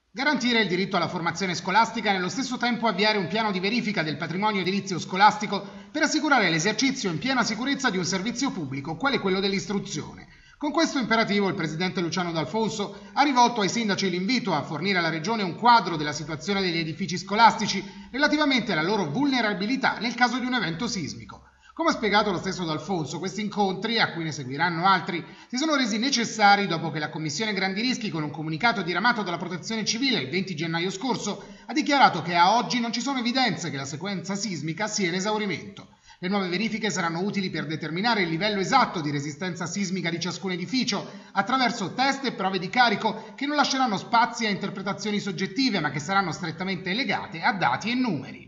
Garantire il diritto alla formazione scolastica e nello stesso tempo avviare un piano di verifica del patrimonio edilizio scolastico per assicurare l'esercizio in piena sicurezza di un servizio pubblico, quale quello dell'istruzione. Con questo imperativo il presidente Luciano D'Alfonso ha rivolto ai sindaci l'invito a fornire alla Regione un quadro della situazione degli edifici scolastici relativamente alla loro vulnerabilità nel caso di un evento sismico. Come ha spiegato lo stesso D'Alfonso, questi incontri, a cui ne seguiranno altri, si sono resi necessari dopo che la Commissione Grandi Rischi, con un comunicato diramato dalla Protezione Civile il 20 gennaio scorso, ha dichiarato che a oggi non ci sono evidenze che la sequenza sismica sia in esaurimento. Le nuove verifiche saranno utili per determinare il livello esatto di resistenza sismica di ciascun edificio attraverso test e prove di carico che non lasceranno spazi a interpretazioni soggettive ma che saranno strettamente legate a dati e numeri.